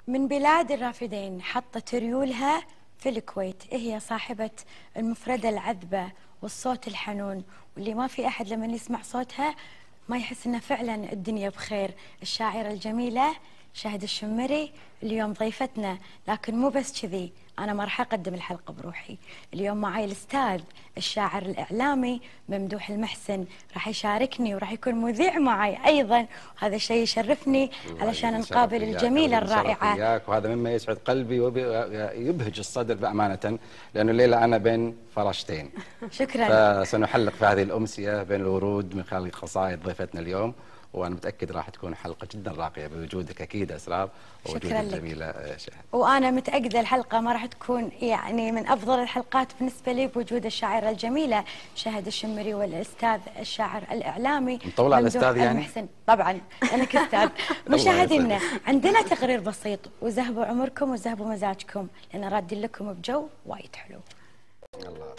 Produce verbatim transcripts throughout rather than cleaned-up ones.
من بلاد الرافدين حطت ريولها في الكويت، هي صاحبة المفردة العذبة والصوت الحنون، واللي ما في أحد لما يسمع صوتها ما يحس إنه فعلا الدنيا بخير. الشاعرة الجميلة شهد الشمري اليوم ضيفتنا، لكن مو بس كذي، أنا ما راح أقدم الحلقة بروحي. اليوم معي الأستاذ الشاعر الإعلامي ممدوح المحسن، راح يشاركني وراح يكون مذيع معي أيضا، وهذا الشيء يشرفني علشان نقابل الجميلة الرائعة. وياك، وهذا مما يسعد قلبي ويبهج الصدر بأمانة، لأنه الليلة أنا بين فراشتين. شكرا. فسنحلق في هذه الأمسية بين الورود من خلال قصائد ضيفتنا اليوم، وانا متاكد راح تكون حلقه جدا راقيه بوجودك اكيد اسرار ووجود الجميله شهد. وانا متاكده الحلقه ما راح تكون يعني من افضل الحلقات بالنسبه لي بوجود الشاعره الجميله شهد الشمري والاستاذ الشاعر الاعلامي مطول على الاستاذ يعني المحسن. طبعا انا كاستاذ. مشاهدينا عندنا تقرير بسيط، وزهبوا عمركم وزهبوا مزاجكم لان رادين لكم بجو وايد حلو. الله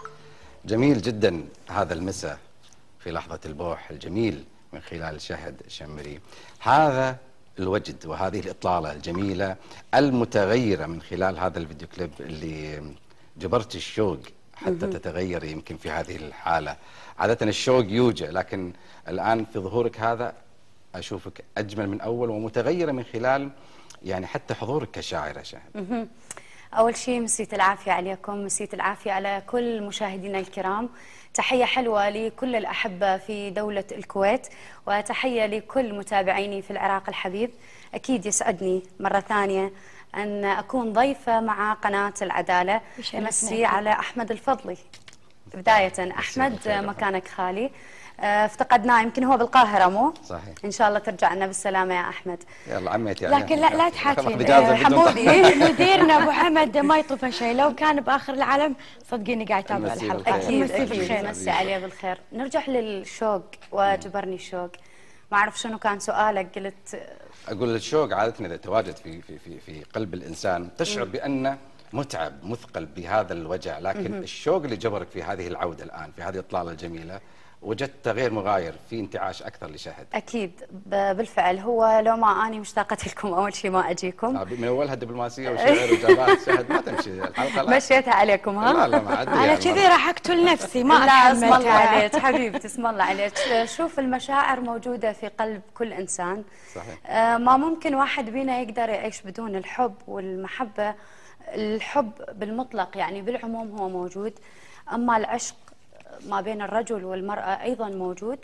جميل جدا هذا المساء في لحظه البوح الجميل من خلال شهد الشمري. هذا الوجد وهذه الإطلالة الجميلة المتغيرة من خلال هذا الفيديو كليب اللي جبرت الشوق حتى تتغير يمكن في هذه الحالة. عادة الشوق يوجع، لكن الآن في ظهورك هذا أشوفك أجمل من أول ومتغيرة من خلال يعني حتى حضورك كشاعرة شهد. أول شيء مسيت العافية عليكم، مسيت العافية على كل مشاهدينا الكرام. تحية حلوة لكل الأحبة في دولة الكويت، وتحية لكل متابعيني في العراق الحبيب. أكيد يسعدني مرة ثانية أن أكون ضيفة مع قناة العدالة. مسي على أحمد الفضلي. بداية أحمد مكانك خالي، افتقدناه، يمكن هو بالقاهرة مو؟ صحيح. إن شاء الله ترجع لنا بالسلامة يا أحمد. يلا عميتي يعني. لكن لا لا تحاكينا حمودي مديرنا أبو حمد ما يطوفه شيء، لو كان بآخر العالم صدقيني قاعد يتابع الحلقة. أكيد أكيد مسي عليه بالخير. نرجع للشوق وجبرني الشوق. ما أعرف شنو كان سؤالك. قلت أقول الشوق عادة إذا تواجد في في في في قلب الإنسان تشعر بأنه متعب مثقل بهذا الوجع، لكن مم. الشوق اللي جبرك في هذه العودة الآن في هذه الإطلالة الجميلة وجدت تغيير مغاير في انتعاش أكثر لشهد. أكيد بالفعل. هو لو ما أني مشتاقة لكم أول شيء ما أجيكم. آه من أولها دبلوماسية وشعر وجابات شهد ما تمشي الحلقة. لا مشيتها عليكم ها؟ لا لا ما عاد. أنا كذي راح أقتل نفسي ما لا اسم الله عليك حبيبتي، اسم الله عليك. شوف المشاعر موجودة في قلب كل إنسان. صحيح. آه ما ممكن واحد بينا يقدر يعيش بدون الحب والمحبة. الحب بالمطلق يعني بالعموم هو موجود، أما العشق ما بين الرجل والمرأة أيضا موجود.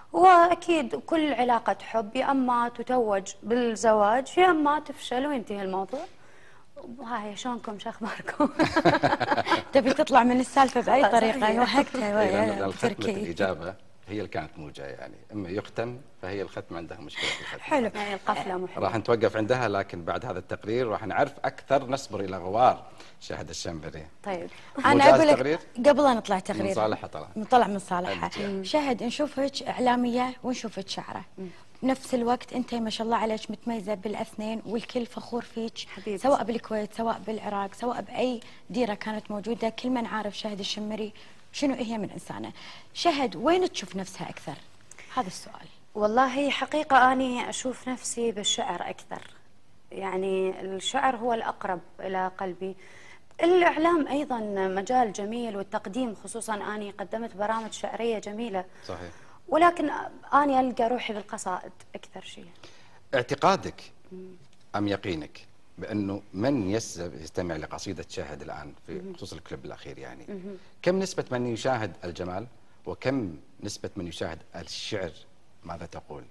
وأكيد كل علاقة حب يا أما تتوج بالزواج يا أما تفشل وينتهي الموضوع. وهاي شلونكم شو أخباركم؟ تبي تطلع من السالفة بأي طريقة؟ وهكتها الختمة الإجابة هي اللي كانت موجة، يعني إما يختم فهي الختم عندها مشكلة في الختم. حلو. يعني القفلة محلوة. راح نتوقف عندها، لكن بعد هذا التقرير راح نعرف أكثر، نصبر إلى غوار شهد الشمري. طيب أنا أقول لك قبل أن نطلع تقرير من صالحها طلع نطلع من صالحها. شهد نشوفك إعلامية ونشوفك شاعرة بنفس الوقت. انت ما شاء الله عليك متميزه بالاثنين والكل فخور فيك حبيبتي. سواء بالكويت سواء بالعراق سواء باي ديره كانت موجوده، كل من عارف شهد الشمري شنو هي من انسانه. شهد وين تشوف نفسها اكثر؟ هذا السؤال. والله حقيقه اني اشوف نفسي بالشعر اكثر، يعني الشعر هو الاقرب الى قلبي. الاعلام ايضا مجال جميل، والتقديم خصوصا اني قدمت برامج شعريه جميله. صحيح. ولكن أنا ألقى روحي بالقصائد أكثر شيء. اعتقادك أم يقينك بأنه من يستمع لقصيدة شهد الآن في خصوص الكليب الأخير يعني كم نسبة من يشاهد الجمال وكم نسبة من يشاهد الشعر؟ ماذا تقول؟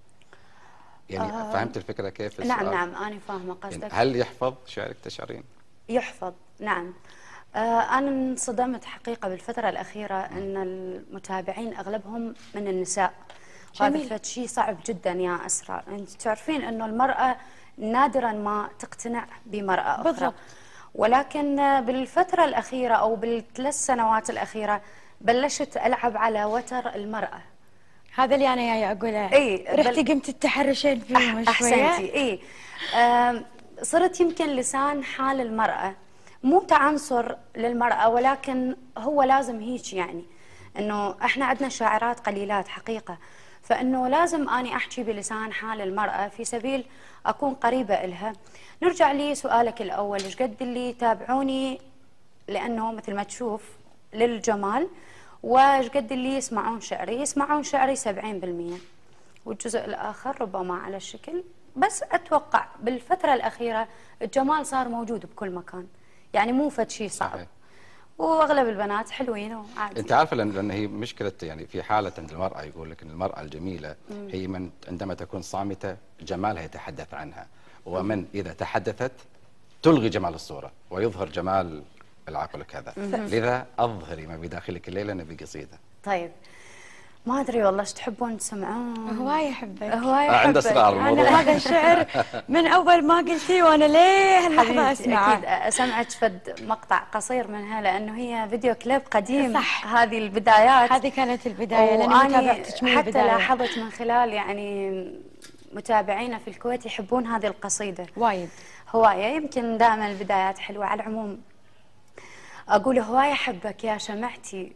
يعني آه فهمت الفكرة كيف؟ نعم نعم أنا فاهمة قصدك. يعني هل يحفظ شعرك تشعرين؟ يحفظ نعم. آه أنا انصدمت حقيقة بالفترة الأخيرة أن المتابعين أغلبهم من النساء. هذا شيء صعب جدا يا أسرى. أنت تعرفين أنه المرأة نادرا ما تقتنع بمرأة أخرى. بالضبط. ولكن بالفترة الأخيرة أو بالثلاث سنوات الأخيرة بلشت ألعب على وتر المرأة. هذا اللي أنا جاي أقوله. إي رحتي بل... قمت تتحرشين فيه شوية. أحسنتي. إي آه صرت يمكن لسان حال المرأة، مو تعنصر للمرأة، ولكن هو لازم هيك يعني انه احنا عندنا شاعرات قليلات حقيقة. فإنه لازم أني أحكي بلسان حال المرأة في سبيل أكون قريبة إلها. نرجع لي سؤالك الأول، إيش قد اللي يتابعوني لأنه مثل ما تشوف للجمال، وإيش قد اللي يسمعون شعري؟ يسمعون شعري سبعين بالمئة، والجزء الآخر ربما على الشكل. بس أتوقع بالفترة الأخيرة الجمال صار موجود بكل مكان، يعني مو فد شيء صعب. صحيح. واغلب البنات حلوين وعادي. انت عارفه لان لان هي مشكله، يعني في حاله عند المراه يقول لك ان المراه الجميله هي من عندما تكون صامته جمالها يتحدث عنها، ومن اذا تحدثت تلغي جمال الصوره ويظهر جمال العقل كذا. لذا اظهري ما بداخلك الليله نبي قصيده. طيب ما ادري والله ايش تحبون تسمعون؟ هواية أحبك. هواية آه، احبك. عند أسرار الموضوع. أنا هذا الشعر من أول ما قلتي وأنا ليه هاللحظة حبيبتي أسمعه. اكيد اسمعك فد مقطع قصير منها لانه هي فيديو كليب قديم. صح. هذه البدايات، هذه كانت البداية لأني ما تابعتك من حتى البداية. لاحظت من خلال يعني متابعينا في الكويت يحبون هذه القصيدة وايد. هواية. يمكن دائما البدايات حلوة. على العموم أقول هواية أحبك يا شمعتي،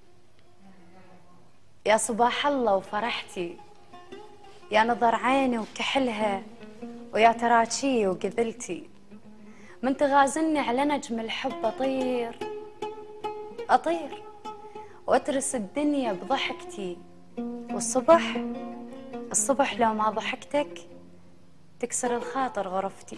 يا صباح الله وفرحتي، يا نظر عيني وكحلها، ويا تراتشي وقذلتي، من تغازلني على نجم الحب أطير أطير وأترس الدنيا بضحكتي، والصبح الصبح لو ما ضحكتك تكسر الخاطر غرفتي.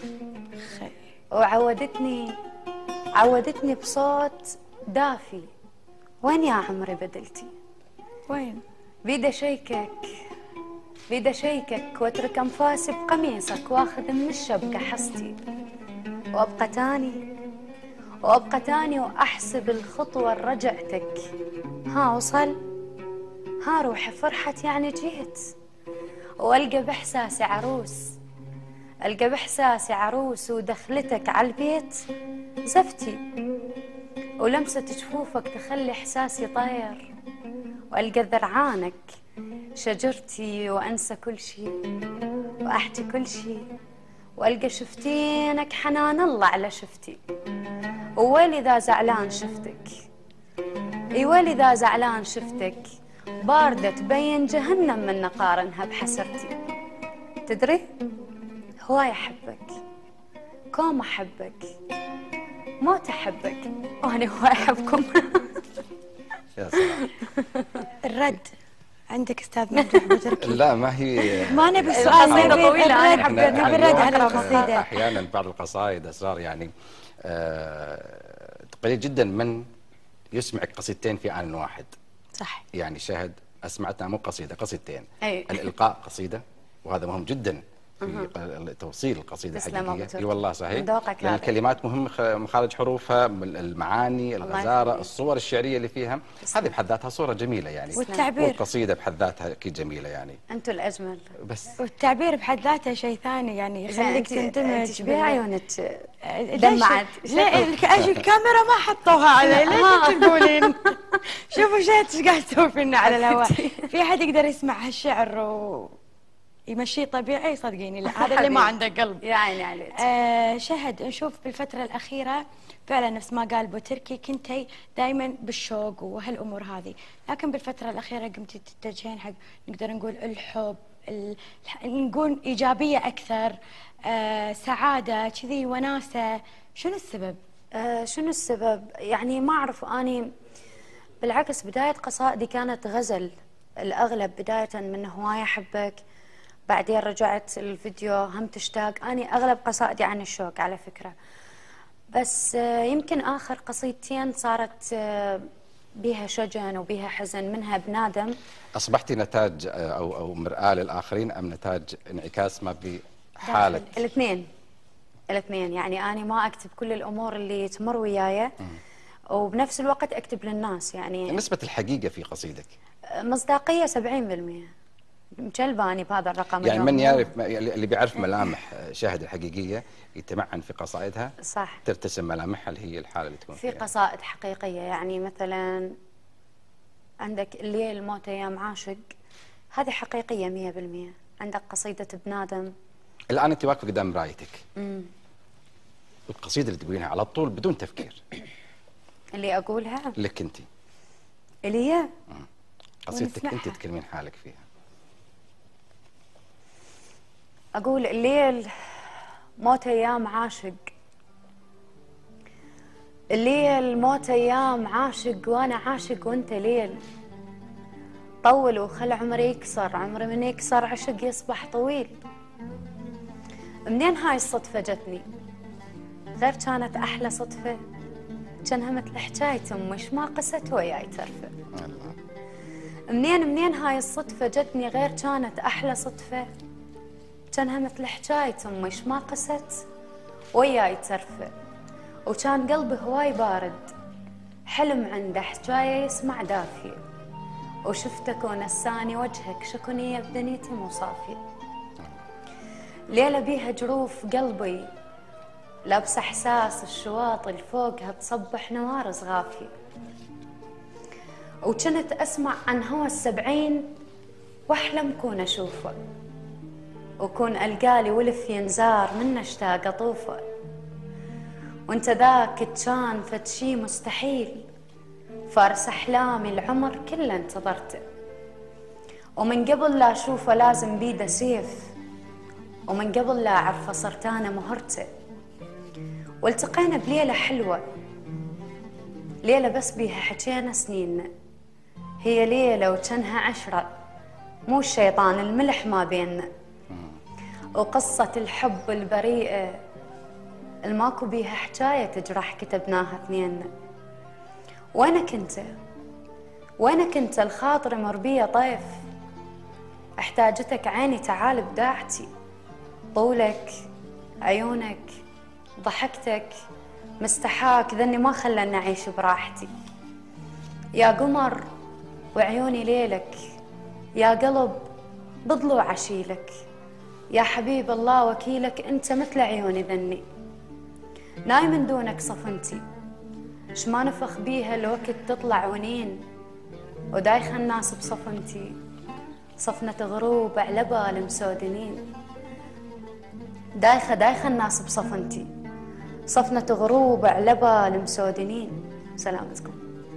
وعودتني عودتني بصوت دافي، وين يا عمري بدلتي؟ وين؟ بيد شيكك بيد شيكك واترك انفاسي بقميصك، واخذ من الشبكه حصتي، وابقى تاني وابقى تاني واحسب الخطوه رجعتك. ها وصل، ها روحي فرحت يعني جيت، والقى باحساسي عروس القى باحساسي عروس، ودخلتك على البيت زفتي، ولمسه جفوفك تخلي احساسي طير، والقى ذرعانك شجرتي، وانسى كل شيء واحكي كل شيء، والقى شفتينك حنان الله على شفتي، وويلي ذا زعلان شفتك، اي ويلي ذا زعلان شفتك، باردة تبين جهنم من نقارنها بحسرتي. تدري هواي احبك، كوم احبك، موت احبك، وانا هواي احبكم. يا سلام. الرد عندك استاذ ممدوح بتركي. لا ما هي ما نبي السؤال، القصيدة نبي طويلة، الرد، أنا نبي حبيت الرد على اليوم القصيدة. احيانا بعض القصائد اسرار، يعني آه، قليل جدا من يسمعك قصيدتين في آن واحد. صح. يعني شاهد اسمعتنا مو قصيده، قصيدتين. أي. الالقاء قصيده، وهذا مهم جدا في توصيل القصيده تسلم أبو الحقيقيه. تركي. اي والله صحيح. من ذوقك لأن هذا. الكلمات مهم، خ- مخارج حروفها، المعاني، الغزاره، يخليك. الصور الشعريه اللي فيها، هذه بحد ذاتها صوره جميله يعني. والتعبير. والقصيده بحد ذاتها اكيد جميله يعني. انتوا الاجمل. بس والتعبير بحد ذاته شيء ثاني، يعني يخليك تندمج. انت شبيه عيونك ليش- دمعت. ليه الك- الكاميرا ما حطوها علي؟ ليش انت تقولين؟ شوفوا شهد ايش قاعد تسوي فينا على الهواء. في احد يقدر يسمع هالشعر ويمشيه طبيعي؟ صدقيني لا، هذا اللي ما عنده قلب. يا عيني عليك. آه شهد، نشوف بالفترة الأخيرة فعلا نفس ما قال بو تركي، كنتي دائما بالشوق وهالأمور هذه، لكن بالفترة الأخيرة قمتي تتجهين حق نقدر نقول الحب، ال... نقول إيجابية أكثر، آه سعادة كذي، وناسة. شنو السبب؟ آه شنو السبب؟ يعني ما أعرف أني، بالعكس بداية قصائدي كانت غزل الأغلب، بداية من هواية أحبك، بعدين رجعت الفيديو هم تشتاق. أني أغلب قصائدي عن الشوق على فكرة، بس آه يمكن آخر قصيدتين صارت آه بيها شجن وبيها حزن، منها بنادم. اصبحتي نتاج او او مرآة للاخرين، ام نتاج انعكاس ما بحالك؟ الاثنين الاثنين، يعني أنا ما أكتب كل الأمور اللي تمر وياي، وبنفس الوقت أكتب للناس. يعني نسبة الحقيقة في قصيدك؟ مصداقية سبعين بالمئة، مجلباني بهذا الرقم. يعني اليوم. من يعرف، اللي بيعرف ملامح شاهد الحقيقية يتمعن في قصائدها. صح. ترتسم ملامحها اللي هي الحالة اللي تكون في فيها. قصائد حقيقية، يعني مثلا عندك الليل موت أيام عاشق، هذه حقيقية مية بالمئة. عندك قصيدة بنادم. الآن أنت واقفة قدام مرايتك، القصيدة اللي تقولينها على طول بدون تفكير اللي أقولها لك أنت، اللي هي قصيدتك ونسمعها. أنت تكلمين حالك فيها. أقول الليل موت أيام عاشق، الليل موت أيام عاشق، وأنا عاشق وأنت ليل. طول وخل عمري يكسر، عمري من يكسر عشق يصبح طويل. منين هاي الصدفة جتني؟ غير كانت أحلى صدفة، كانها مثل حكاية أمش ما قست وياي ترفع. منين منين هاي الصدفة جتني؟ غير كانت أحلى صدفة، كانها مثل حكاية أمش ما قست وياي ترفع. وكان قلبي هواي بارد، حلم عنده حكاية يسمع دافية، وشفتك ونساني وجهك شكونية بدنيتي مو صافية. ليلة بيها جروف قلبي لابسة إحساس الشواطئ الفوقها تصبح نوار صغافية. وكنت أسمع عن هوى السبعين وأحلم كون أشوفه، وكون ألقالي ولف ينزار منه اشتاق أطوفه. وانت ذاك كان فتشي مستحيل، فارس أحلامي العمر كله انتظرته. ومن قبل لا أشوفه لازم بيده سيف، ومن قبل لا أعرفه صرت أنا مهرته. والتقينا بليلة حلوة، ليلة بس بيها حكينا سنيننا. هي ليلة وكانها عشرة، مو الشيطان الملح ما بيننا. وقصة الحب البريئة الماكو بيها حكاية تجرح كتبناها اثنيننا. وينك انت؟ وينك انت؟ الخاطر مربية طيف، احتاجتك عيني تعال بداعتي. طولك، عيونك، ضحكتك، مستحاك ذني ما خلاني أعيش براحتي. يا قمر وعيوني ليلك، يا قلب بضلوع عشيلك. يا حبيب الله وكيلك، انت مثل عيوني ذني. ناي من دونك صفنتي، شما نفخ بيها الوقت تطلع ونين. ودايخة الناس بصفنتي، صفنة غروب على بال مسودنين. دايخة دايخة الناس بصفنتي، صفنة غروب على بال مسودنين. سلامتكم.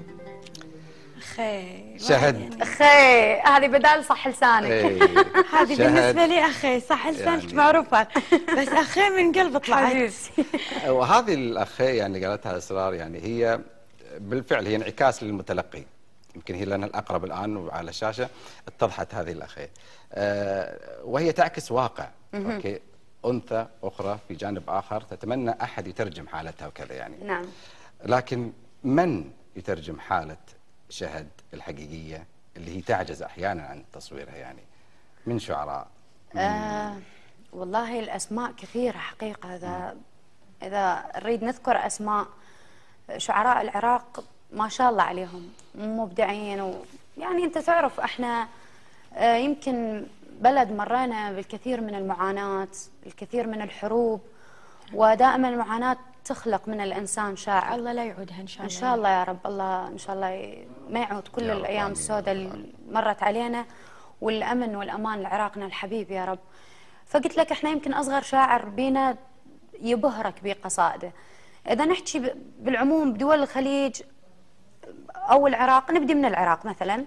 اخي شهد. اخي هذه بدال صح لسانك. إيه. هذه شهد. بالنسبة لي اخي صح لسانك يعني. معروفة، بس اخي من قلب طلعت. حبيبتي. وهذه الأخي يعني اللي قالتها أسرار، يعني هي بالفعل هي انعكاس للمتلقي. يمكن هي لنا الأقرب الآن وعلى الشاشة اتضحت هذه الأخي، أه وهي تعكس واقع. أوكي، أنثى أخرى في جانب آخر تتمنى أحد يترجم حالتها وكذا يعني. نعم. لكن من يترجم حالة شهد الحقيقية اللي هي تعجز أحيانا عن تصويرها يعني من شعراء؟ آه والله الأسماء كثيرة حقيقة. إذا إذا نريد نذكر أسماء شعراء العراق ما شاء الله عليهم مبدعين. ويعني أنت تعرف إحنا آه يمكن بلد مرينا بالكثير من المعاناة، الكثير من الحروب، ودائما المعاناة تخلق من الإنسان شاعر. الله لا يعودها إن شاء الله. إن شاء الله يا رب. الله إن شاء الله ما يعود كل الأيام السوداء اللي مرت علينا، والأمن والأمان لعراقنا الحبيب يا رب. فقلت لك إحنا يمكن أصغر شاعر بينا يبهرك بقصائده. إذا نحكي بالعموم بدول الخليج أو العراق، نبدي من العراق مثلا.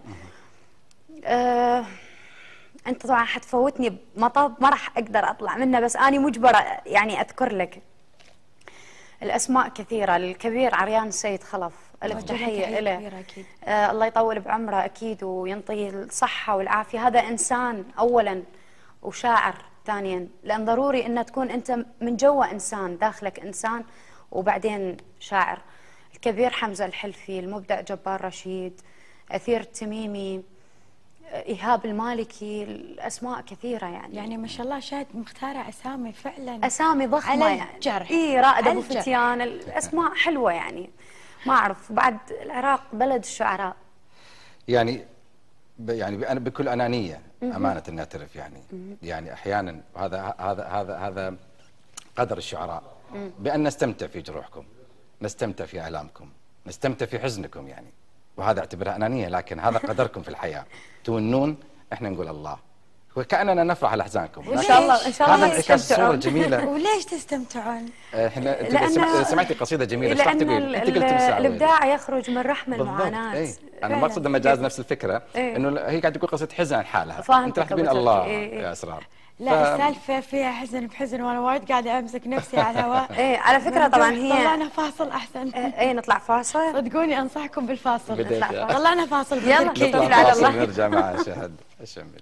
أه أنت طبعا حتفوتني بمطب ما راح أقدر أطلع منه، بس أنا مجبرة يعني أذكر لك. الأسماء كثيرة. الكبير عريان السيد خلف، ألف تحية له. آه الله يطول بعمره أكيد وينطيه الصحة والعافية. هذا إنسان أولا وشاعر ثانيا، لأن ضروري أن تكون أنت من جوا إنسان، داخلك إنسان وبعدين شاعر. الكبير حمزة الحلفي، المبدع جبار رشيد، أثير التميمي، إيهاب المالكي. الأسماء كثيرة يعني. يعني ما شاء الله شاهد مختارة أسامي فعلا أسامي ضخمة على الجرح. إيه، رائد أبو فتيان. الأسماء حلوة يعني. ما أعرف بعد العراق بلد الشعراء يعني يعني أنا بكل أنانية أمانة نعترف يعني يعني أحيانا هذا هذا هذا هذا قدر الشعراء، بأن نستمتع في جروحكم، نستمتع في آلامكم، نستمتع في حزنكم يعني. وهذا اعتبرها أنانية، لكن هذا قدركم في الحياة. تونون احنا نقول الله، وكأننا نفرح على أحزانكم. إن شاء الله إن شاء الله هذا انعكاس الصورة الجميلة. وليش تستمتعون؟ احنا انت سمعتي قصيدة جميلة، ايش راح تقول؟ انت قلت مساء. الإبداع يخرج من رحم المعاناة. ايه. انا ما اقصد مجاز نفس الفكرة، إيه؟ انه هي قاعده تقول قصيدة حزن عن حالها. فاهمتك. انت راح تقولين الله إيه؟ يا اسرار. لا السالفه فيها حزن بحزن، وانا وايد قاعده امسك نفسي على الهواء. ايه على فكره طبعا هي طلعنا فاصل احسن. ايه نطلع فاصل. صدقوني انصحكم بالفاصل. بديت يا. طلعنا فاصل. يلا. بالتركي. نطلع نطلع على فاصل الله. نرجع مع شهد الشمري.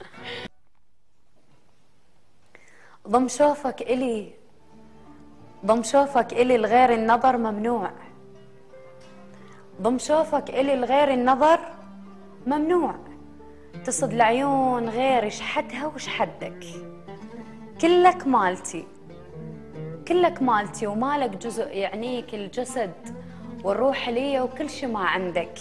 ضم شوفك إلي، ضم شوفك إلي الغير النظر ممنوع، ضم شوفك إلي الغير النظر ممنوع، تصد العيون غير شحدها وشحدك، كلك مالتي كلك مالتي ومالك جزء يعنيك الجسد والروح لي وكل شي ما عندك،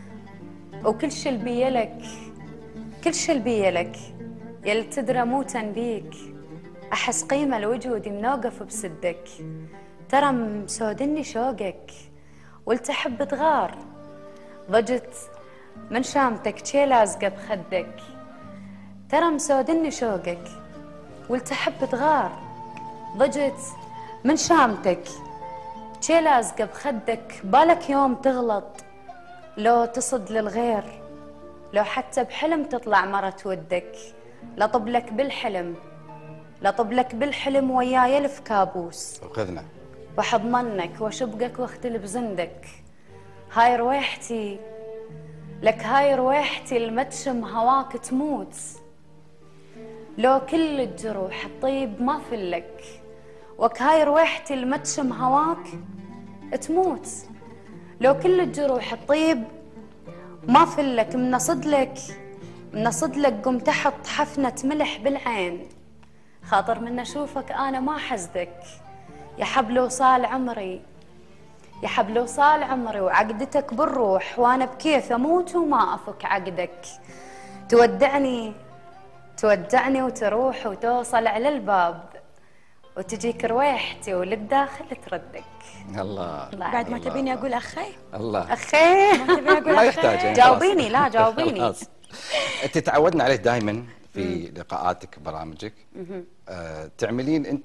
وكل شي البيلك كل شي البيلك، يل تدرى موتا بيك، أحس قيمة لوجودي منوقف بسدك، ترى مسودني شوقك والتحب تغار، ضجت من شامتك شي لازقة بخدك، ترى مسودني شوقك والتحب تغار، ضجت من شامتك شي لازقة بخدك، بالك يوم تغلط لو تصد للغير، لو حتى بحلم تطلع مرة ودك، لطب لك بالحلم لطب لك بالحلم وياي الف كابوس، وخذنا وحضمنك واشبقك واختلب زندك، هاي رويحتي لك هاي رويحتي المتشم هواك تموت، لو كل الجروح الطيب ما فلك، وك هاي رويحتي المتشم هواك تموت، لو كل الجروح الطيب ما فلك، منصد لك منصد لك قم تحط حفنة ملح بالعين، خاطر من اشوفك انا ما حزدك، يا حبل وصال عمري يا حبل وصال عمري وعقدتك بالروح، وانا بكيف اموت وما افك عقدك، تودعني تودعني وتروح وتوصل على الباب، وتجيك رويحتي وللداخل تردك. الله. بعد ما الله تبيني الله. اقول اخي؟ الله. اخي ما تبيني اقول ما اخي؟ يحتاج يعني. جاوبيني لا جاوبيني. خلاص. انت تعودنا عليه دائما في لقاءاتك برامجك، آه تعملين انت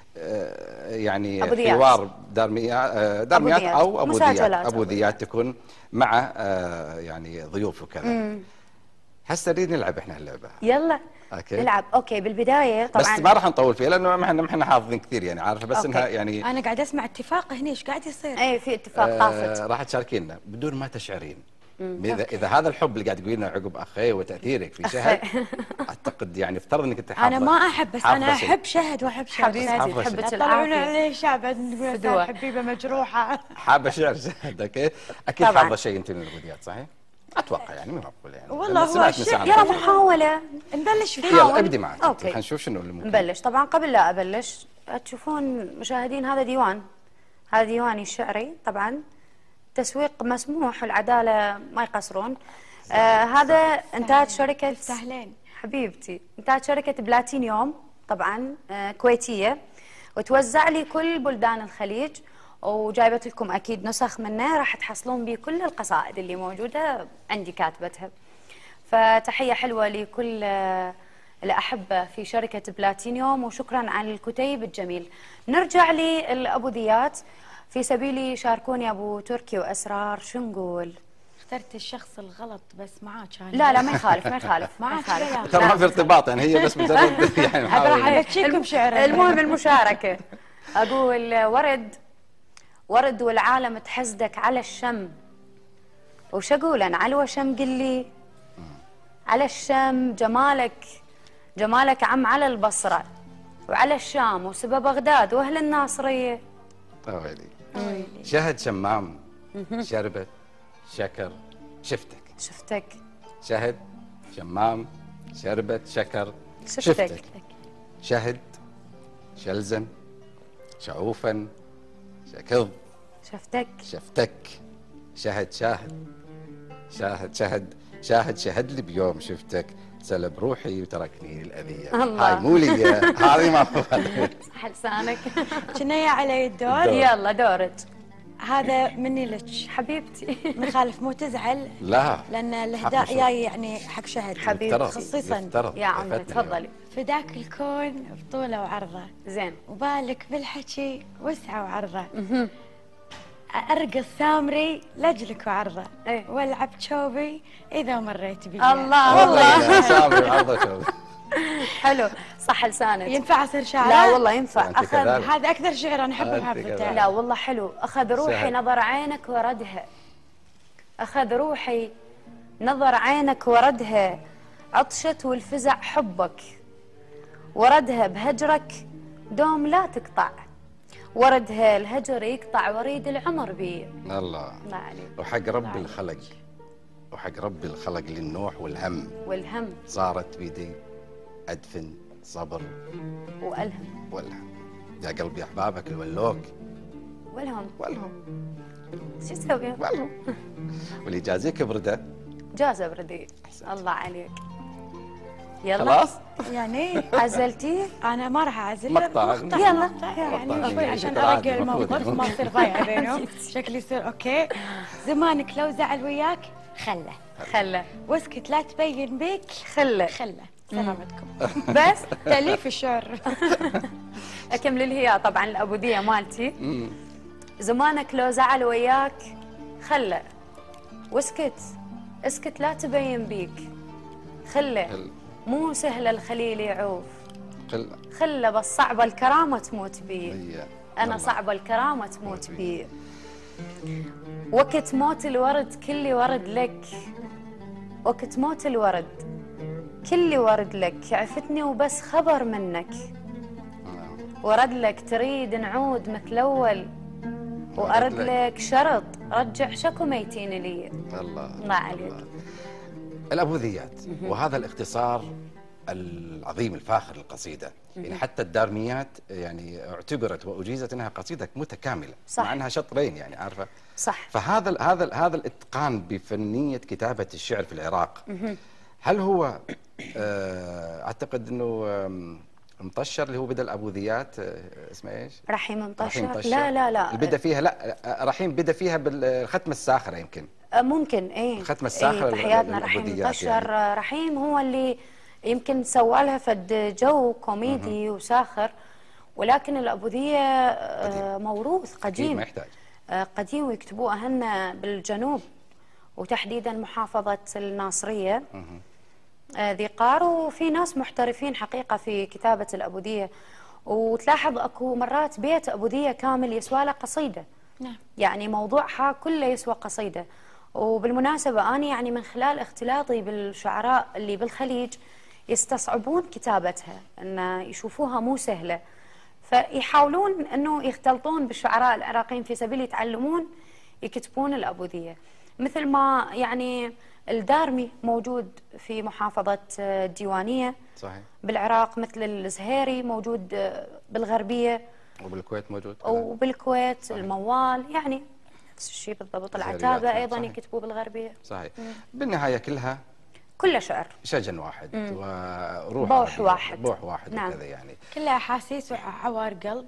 آه يعني أبو ذيات. حوار دار مياه آه دار أبو مياه ذيات. او ابو ذيات مساجلات ابو أبو ذيات تكون مع آه يعني ضيوف وكذا. هسه نريد نلعب احنا اللعبه. يلا أوكي. نلعب. اوكي بالبدايه طبعا بس ما راح نطول فيها لانه ما احنا ما احنا حافظين كثير يعني عارفه، بس أوكي. انها يعني انا قاعده اسمع اتفاق هنا، ايش قاعد يصير؟ اي في اتفاق آه طافت. راح تشاركينا بدون ما تشعرين. اذا اذا هذا الحب اللي قاعد تقولينه عقب اخي وتاثيرك في شهد، اعتقد يعني افترض انك انت حافظه. انا ما احب، بس انا حافظة شيء. احب شهد واحب شهد. حبيبتي حافظة حبة شيء. طلعونا العافيه. عليه شعب نقول فدوة. حبيبه مجروحه. حابه شعر شهد. اوكي اكيد طبعاً. حافظه شيء انت من الغديات صحيح؟ اتوقع يعني مو معقول يعني. والله لأن هو سمعت الشعر- مساعدة. يلا محاوله نبلش فيه. يلا ابدي معك. أوكي. خلينا نشوف شنو اللي ممكن. نبلش. طبعا قبل لا ابلش تشوفون مشاهدين هذا ديوان، هذا ديواني الشعري طبعا، تسويق مسموح والعداله ما يقصرون. آه هذا انتاج شركه سهلين. حبيبتي، انتاج شركه بلاتينيوم طبعا آه كويتيه، وتوزع لي كل بلدان الخليج، وجايبت لكم اكيد نسخ منه راح تحصلون به كل القصائد اللي موجوده عندي كاتبتها. فتحيه حلوه لكل آه، الأحبة في شركة بلاتينيوم، وشكرا على الكتيب الجميل. نرجع للأبوذيات في سبيل شاركوني أبو تركي وأسرار. شو نقول؟ اخترت الشخص الغلط بس معاك انا. لا لا ما يخالف ما يخالف ما معك يخالف. بلا. ترى ما في ارتباط يعني هي بس مجرد يعني عبر نحاول- عن بتشيكم شعر. المهم المشاركة. أقول ورد ورد والعالم تحسدك على الشم، وش أقول أنا على الوشم قل لي على الشم، جمالك جمالك عم على البصرة وعلى الشام وسبا بغداد وأهل الناصرية. ويلي. شهد شمام شربت شكر شفتك. شفتك شهد شمام شربت شكر شفتك. شفتك. شهد شلزم شعوفا شكظ شفتك شفتك. شهد شاهد شاهد شهد شاهد شهد لي بيوم شفتك، سلب روحي وتركني للأذية. الله. هاي مو لي هذه ما صح لسانك. كنايا علي الدور. دور. يلا دورك هذا مني لك حبيبتي. مخالف، مو تزعل لا لان الاهداء حق شوف. جاي يعني حق شهد. حبيبتي. يفترض- خصيصاً. يفترض. يا عمي عرفتني تفضلي. فداك الكون بطوله وعرضه، زين. وبالك بالحكي وسعه وعرضه. ارقص ثامري لاجلك وعرضه، إيه. والعب شوبي اذا مريت بي. الله والله. سامي عرضه شوف. حلو صح لسانك. ينفع اصير شاعر؟ لا والله ينفع. أنت اخذ كذلك. هذا اكثر شعر انا احبه أنت بحفظته. كذلك. لا والله حلو. اخذ روحي سهل. نظر عينك وردها، اخذ روحي نظر عينك وردها، عطشت والفزع حبك، وردها بهجرك دوم لا تقطع، وردها الهجر يقطع وريد العمر بي. الله الله عليك. وحق رب الخلق، وحق رب الخلق للنوح والهم، والهم صارت بيدي أدفن صبر والهم. والهم. يا قلبي أحبابك الولوك والهم والهم شو تسوي؟ والهم واللي يجازيك برده. جاز بردي. الله عليك. يلا خلاص يعني عزلتيه؟ انا ما راح اعزل مقطع. يلا مقطع. يعني عشان عادي، ارجع المفروض. الموقف ما يصير ضايع بينهم. شكلي يصير اوكي. زمانك لو زعل وياك خله خله واسكت لا تبين بيك خله خله. سلامتكم. بس تأليف الشعر. اكمل لي هي طبعا الابوديه مالتي. زمانك لو زعل وياك خله واسكت، اسكت لا تبين بيك خله، خل. مو سهله الخليل يعوف، قل خله بس صعبه الكرامه تموت بي. هي. انا والله. صعبه الكرامه تموت بي. وقت موت الورد كل ورد لك، وقت موت الورد كل ورد لك، عفتني وبس خبر منك، ورد لك تريد نعود مثل اول، وارد لك شرط رجع شكو ميتين لي. الله الله عليك. الأبوذيات، وهذا الاختصار العظيم الفاخر للقصيدة. يعني حتى الدارميات يعني اعتبرت وأجيزت أنها قصيدة متكاملة، صح. مع أنها شطرين يعني عارفة. صح. فهذا ال هذا ال هذا الإتقان بفنية كتابة الشعر في العراق، هل هو آه، أعتقد أنه آم، مطشر اللي هو بدا الأبوذيات، آه، اسمه إيش؟ رحيم مطشر؟ رحيم مطشر. لا لا لا اللي بدا فيها لا آه، رحيم بدا فيها بالختمة الساخرة يمكن. ممكن ايه. الختمة الساخرة إيه تحياتنا رحيم للأبوديات مطشر. يعني. رحيم هو اللي يمكن سوى لها فد جو كوميدي وساخر، ولكن الأبوذية آه، موروث أكيد قديم. ما يحتاج. آه، قديم ويكتبوه أهلنا بالجنوب، وتحديدا محافظة الناصرية آه، ذي قار، وفي ناس محترفين حقيقة في كتابة الأبوذية، وتلاحظ أكو مرات بيت أبوذية كامل يسوى له قصيدة. نعم. يعني موضوعها كله يسوى قصيدة. وبالمناسبة أنا يعني من خلال اختلاطي بالشعراء اللي بالخليج يستصعبون كتابتها، أن يشوفوها مو سهلة، فيحاولون أنه يختلطون بالشعراء العراقيين في سبيل يتعلمون يكتبون الأبوذية. مثل ما يعني الدارمي موجود في محافظة الديوانية صحيح. بالعراق، مثل الزهيري موجود بالغربية، وبالكويت موجود. وبالكويت الموال، يعني نفس الشيء بالضبط. العتابة أيضا صحيح. يكتبوا بالغربية. صحيح. بالنهاية كلها كله شعر، شجن واحد وروح بوح واحد. واحد. بوح واحد نعم. وكذا يعني. كلها احاسيس وعوار قلب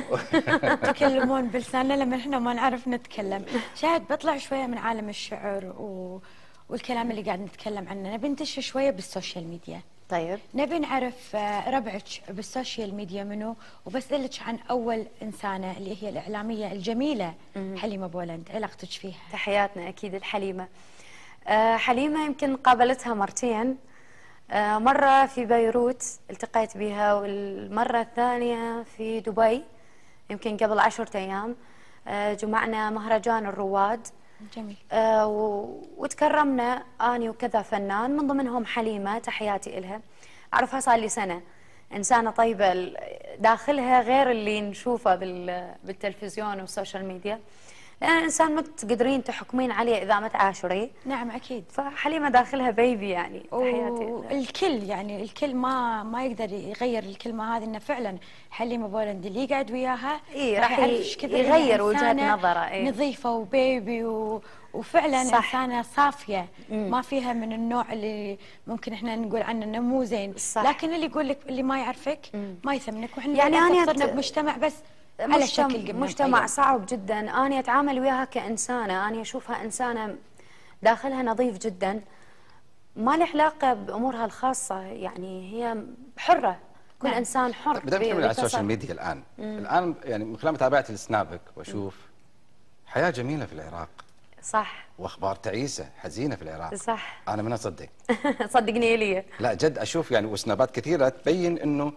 وتكلمون بلساننا لما احنا ما نعرف نتكلم. شاهد بطلع شويه من عالم الشعر و... والكلام اللي قاعد نتكلم عنه، نبي ندش شويه بالسوشيال ميديا. طيب نبي نعرف آه، ربعك بالسوشيال ميديا منو، وبسألك عن أول إنسانة اللي هي الإعلامية الجميلة حليمة بولند، علاقتك فيها؟ تحياتنا أكيد الحليمة. آه، حليمة يمكن قابلتها مرتين، آه، مرة في بيروت التقيت بها، والمرة الثانية في دبي يمكن قبل عشرة أيام. آه، جمعنا مهرجان الرواد. جميل. آه وتكرمنا اني وكذا فنان من ضمنهم حليمه، تحياتي الها. اعرفها صار لي سنه، انسانه طيبه داخلها غير اللي نشوفه بالتلفزيون والسوشيال ميديا، لان الانسان ما تقدرين تحكمين عليه اذا ما تعاشريه. نعم اكيد. فحليمه داخلها بيبي يعني، تحياتي لها. الكل يعني الكل ما ما يقدر يغير الكلمه هذه، انه فعلا حليمه بولند اللي يقعد وياها إيه راح راح يعرف ايش كثر يغير هي وجهه إنسانة نظره. إيه؟ نظيفه وبيبي و... وفعلا صح. انسانه صافيه، مم. ما فيها من النوع اللي ممكن احنا نقول عنه انه مو زين. صح. لكن اللي يقول لك اللي ما يعرفك مم. ما يثمنك، واحنا يعني يعني أنا صرنا أت- بمجتمع بس على مجتمع, شكل قمنا مجتمع أيوة. صعب جدا. أنا أتعامل وياها كإنسانة، أنا أشوفها إنسانة داخلها نظيف جدا، ما له علاقة بأمورها الخاصة، يعني هي حرة. كل نعم. إنسان حر. بدأت من على بتصرف. السوشيال ميديا الآن. مم. الآن يعني من خلال متابعتي لسنابك وأشوف حياة جميلة في العراق. صح. واخبار تعيسه حزينه في العراق. صح. انا من اصدق. صدقني إلي. لا جد اشوف يعني وسنابات كثيره تبين انه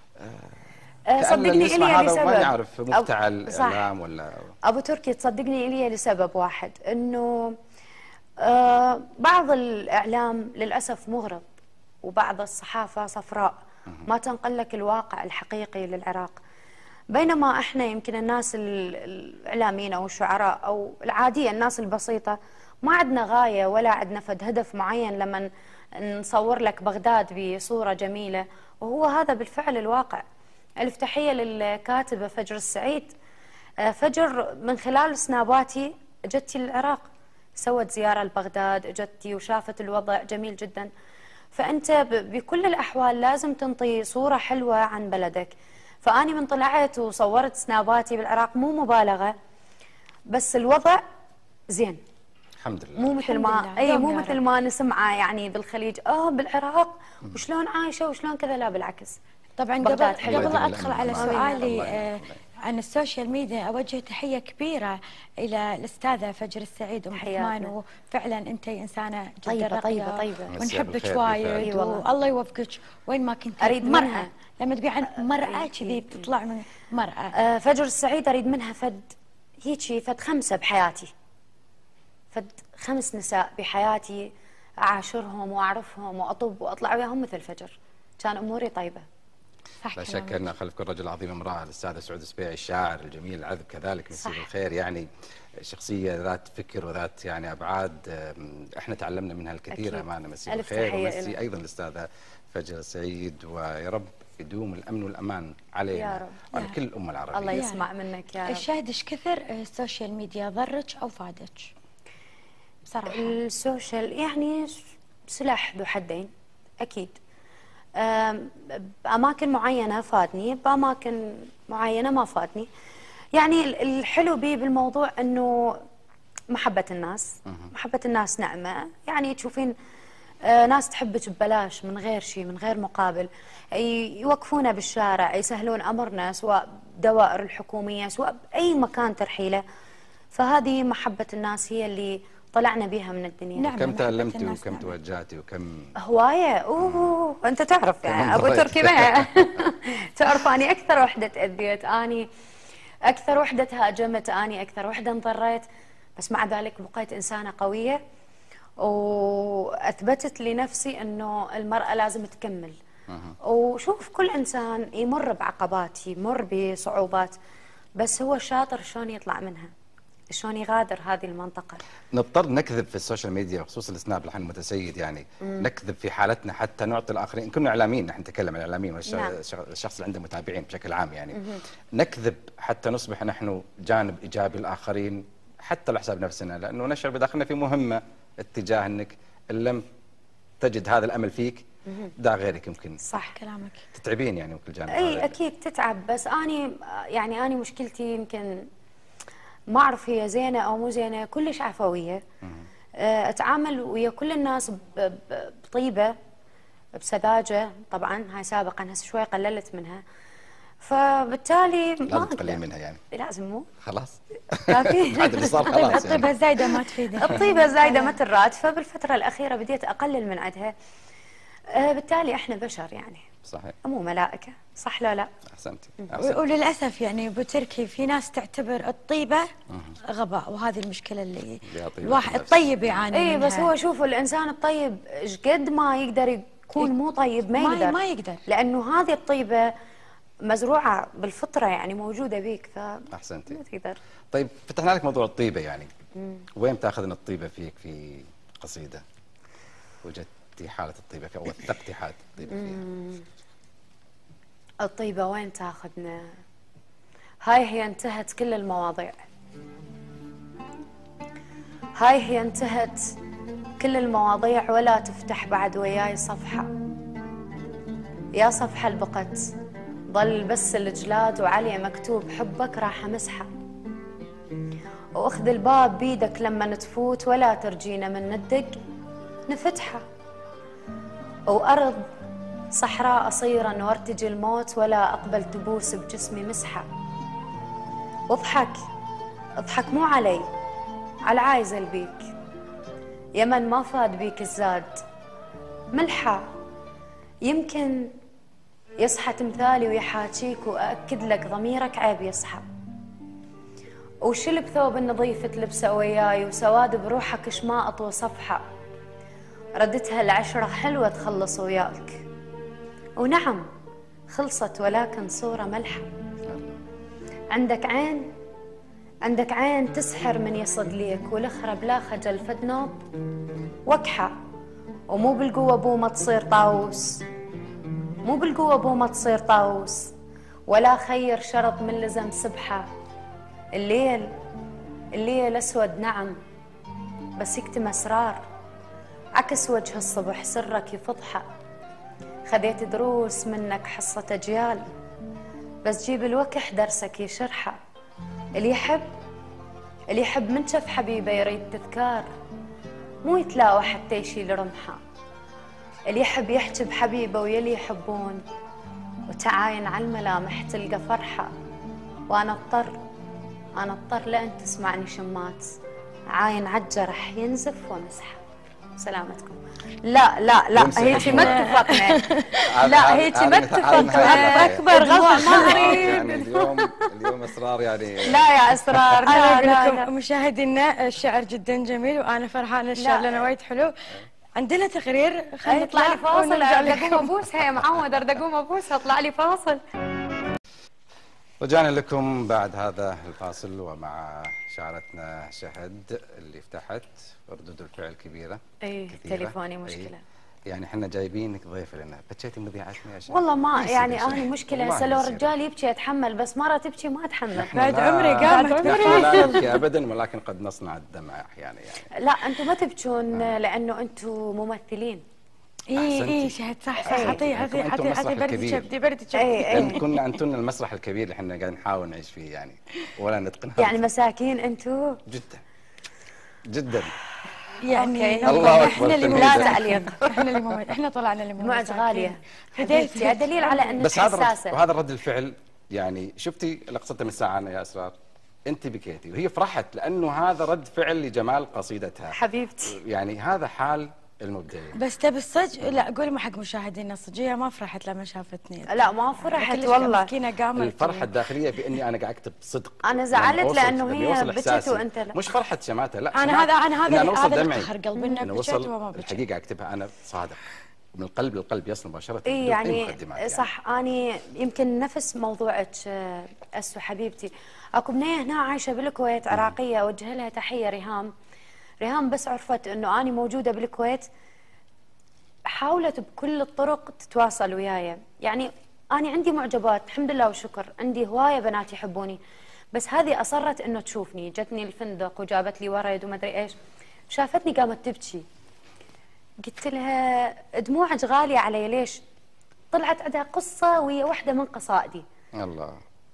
آه صدقني إلي يسمع هذا لسبب ما يعرف مفتعل اعلام ولا ابو تركي. تصدقني إلي لسبب واحد، انه آه بعض الاعلام للاسف مغرض، وبعض الصحافه صفراء ما تنقل لك الواقع الحقيقي للعراق. بينما احنا يمكن الناس الاعلاميين او الشعراء او العاديه، الناس البسيطه، ما عندنا غايه ولا عندنا فد هدف معين لما نصور لك بغداد بصوره جميله، وهو هذا بالفعل الواقع. الف تحيه للكاتبه فجر السعيد. فجر من خلال سناباتي اجتي للعراق، سوت زياره لبغداد، اجتي وشافت الوضع جميل جدا. فانت بكل الاحوال لازم تنطي صوره حلوه عن بلدك. فاني من طلعت وصورت سناباتي بالعراق مو مبالغه، بس الوضع زين الحمد لله، مو مثل ما اي مو مثل ما نسمعه يعني بالخليج اه بالعراق وشلون عايشه وشلون كذا. لا بالعكس. طبعا قبل قبل لا ادخل على سؤالي آه عن السوشيال ميديا، اوجه تحيه كبيره الى الاستاذه فجر السعيد ام عثمان، وفعلا انت انسانه جدا طيبة رقيقه طيبه طيبه ونحبك وايد، والله يوفقك وين ما كنت. اريد مرأة منها لما تبي عن مرأة كذي بتطلع من مرأة. آه فجر السعيد اريد منها فد هيجي فد خمسه بحياتي، فد خمس نساء بحياتي اعاشرهم واعرفهم واطب واطلع وياهم مثل فجر، كان اموري طيبه. لا شك ان خلف كل رجل عظيم امراه. الاستاذه سعود السبيعي الشاعر الجميل العذب كذلك مسي بالخير، يعني شخصيه ذات فكر وذات يعني ابعاد احنا تعلمنا منها الكثير. امانه مسي بالخير. ومسي ايضا الاستاذه فجر السعيد، ويا رب يدوم الامن والامان علينا وعلى كل الامه العربيه. الله يسمع منك يا رب. الشاهد ايش كثر السوشيال ميديا ضرك او فادك؟ بصراحه السوشيال يعني سلاح ذو حدين اكيد. بأماكن معينة فادني، بأماكن معينة ما فادني. يعني الحلو بي بالموضوع أنه محبة الناس، محبة الناس نعمة. يعني تشوفين ناس تحبك ببلاش من غير شيء، من غير مقابل، يوقفونا بالشارع، يسهلون أمرنا سواء دوائر الحكومية سواء بأي مكان ترحيله. فهذه محبة الناس هي اللي طلعنا بها من الدنيا. نعم. كم تعلمتي وكم نعم. توجهتي وكم هوايه. اوه انت تعرف يعني ابو تركي معي. تعرف اني اكثر وحده تاذيت، اني اكثر وحده تهاجمت، اني اكثر وحده انضريت، بس مع ذلك بقيت انسانه قويه واثبتت لنفسي انه المراه لازم تكمل. وشوف كل انسان يمر بعقبات، يمر بصعوبات، بس هو شاطر شلون يطلع منها، شلون يغادر هذه المنطقة. نضطر نكذب في السوشيال ميديا وخصوصا السناب الحين متسيد، يعني مم. نكذب في حالتنا حتى نعطي الآخرين. كنا إعلاميين، نحن نتكلم عن الإعلاميين والشخص نعم. اللي عنده متابعين بشكل عام، يعني مم. نكذب حتى نصبح نحن جانب إيجابي للآخرين حتى لحساب نفسنا، لأنه نشعر بداخلنا في مهمة اتجاه أنك إن لم تجد هذا الأمل فيك دا غيرك يمكن. صح كلامك. تتعبين يعني بكل جانب. أي أكيد تتعب، بس أني يعني أني مشكلتي يمكن ما أعرف هي زينة أو مو زينة، كلش عفوية. أتعامل ويا كل الناس بطيبة بسذاجة. طبعا هاي سابقا، هسه شوي قللت منها، فبالتالي ما لازم تقللين منها يعني. لازم مو خلاص كافي. بعد اللي صار خلاص. الطيبة الزايدة ما تفيد. الطيبة الزايدة ما تراد، فبالفترة الأخيرة بديت أقلل من عندها. بالتالي احنا بشر يعني. صحيح. مو ملائكة، صح لا لا؟ احسنتي. وللاسف يعني ابو تركي في ناس تعتبر الطيبه غباء، وهذه المشكله اللي الواحد الطيب يعاني اي بس هو شوفوا الانسان الطيب ايش قد ما يقدر يكون مو طيب ما يقدر ما يقدر، لانه هذه الطيبه مزروعه بالفطره يعني موجوده بيك. ف احسنتي. ما تقدر. طيب فتحنا لك موضوع الطيبه، يعني مم. وين تاخذنا الطيبه فيك في قصيده؟ وجدتي حاله الطيبه فيها او وثقتي حاله الطيبه فيها؟ مم. الطيبة وين تاخذنا؟ هاي هي انتهت كل المواضيع، هاي هي انتهت كل المواضيع، ولا تفتح بعد وياي صفحة. يا صفحة البقت ظل بس الجلاد وعليه مكتوب حبك راح امسحه، واخذ الباب بيدك لما تفوت ولا ترجينا من ندق نفتحه، وارض صحراء أصيرا وارتجي الموت ولا أقبل تبوس بجسمي مسحة. واضحك اضحك مو علي، على عايزل بيك، يمن ما فاد بيك الزاد، ملحة يمكن يصحى تمثالي ويحاكيك، وأأكد لك ضميرك عيب يصحى. وشل بثوب النظيف تلبسه وياي، وسواد بروحك شماءط وصفحة، ردتها العشرة حلوة تخلص وياك، ونعم خلصت ولكن صورة ملحة. عندك عين عندك عين تسحر من يصد ليك، والأخرى بلا خجل فد نوب وكحة، ومو بالقوة بو ما تصير طاووس، مو بالقوة بو ما تصير طاووس، ولا خير شرط من لزم سبحة. الليل الليل أسود نعم، بس يكتم أسرار، عكس وجه الصبح سرك يفضحه. خذيت دروس منك حصة أجيال، بس جيب الوكح درسك يشرحه. اللي يحب اللي يحب من شف حبيبه يريد تذكار، مو يتلاوى حتى يشيل رمحه. اللي يحب يحكي بحبيبه ويلي يحبون، وتعاين على الملامح تلقى فرحه. وانا اضطر انا اضطر لان تسمعني شمات، عاين عالجرح ينزف ومسحه. سلامتكم. لا لا لا هيك ما اتفقنا. لا هيك ما اتفقنا. اكبر غلطه ما اريد يعني اليوم اليوم اسرار يعني. لا يا اسرار. انا لا اقول لا لكم لا. مشاهدينا الشعر جدا جميل، وانا فرحانه الشعر لنا وايد حلو. عندنا تقرير، خلينا يطلع لي فاصل. ونرجع ارد اقوم لكم. ابوسها يا معود، ارد اقوم ابوسها، اطلع لي فاصل. رجعنا لكم بعد هذا الفاصل، ومع شاعرتنا شهد اللي فتحت ردود الفعل كبيره. اي تليفوني مشكله. أي. يعني احنا جايبينك ضيفه لنا، بكيتي مذيعتنا يا شهد؟ والله ما يعني انا مشكله هسه لو الرجال يبكي اتحمل، بس مره تبكي ما اتحمل. بعد عمري قامت نحن لا نبكي ابدا، ولكن قد نصنع الدمع احيانا يعني. لا انتم ما تبكون لانه انتم ممثلين. اي اي شهد صح صح. عطي عطي عطي عطي بردي شبدي بردي شبدي. كنا انتن المسرح الكبير اللي احنا قاعدين نحاول نعيش فيه يعني، ولا نتقن. يعني مساكين انتم جدا جدا يعني. الله احنا اللي لا تعليق. احنا اللي مو احنا طلعنا اللي مو معز غاليه حبيبتي، دليل على انك بس حساسه. هذا وهذا رد الفعل يعني. شفتي لقطتها من ساعه انا يا اسرار، انت بكيتي وهي فرحت، لانه هذا رد فعل لجمال قصيدتها حبيبتي. يعني هذا حال المبدعين. بس تبي الصج، لا قولي ما حق مشاهدينا الصج، هي ما فرحت لما شافتني. لا ما فرحت والله. مسكينه قامت. الفرحه الداخليه باني انا قاعد اكتب بصدق. انا زعلت لانه هي بكت وانت لا. مش فرحه شماته، لا انا هذا انا هذا هذا هذا اللي قهر قلبي انه بكيت وما بكيت. الحقيقه اكتبها انا صادق من القلب للقلب يصل مباشره. اي يعني صح يعني. اني يمكن نفس موضوعك اسو حبيبتي، اكو بنيه هنا عايشه بالكويت عراقيه، اوجه لها تحيه. ريهام ريهام بس عرفت انه اني موجوده بالكويت حاولت بكل الطرق تتواصل وياي. يعني أنا عندي معجبات الحمد لله والشكر، عندي هواية بنات يحبوني، بس هذه أصرت إنه تشوفني. جتني الفندق وجابت لي ورد وما أدري إيش، شافتني قامت تبكي. قلت لها دموعك غالية علي ليش؟ طلعت عندها قصة وهي واحدة من قصائدي. الله.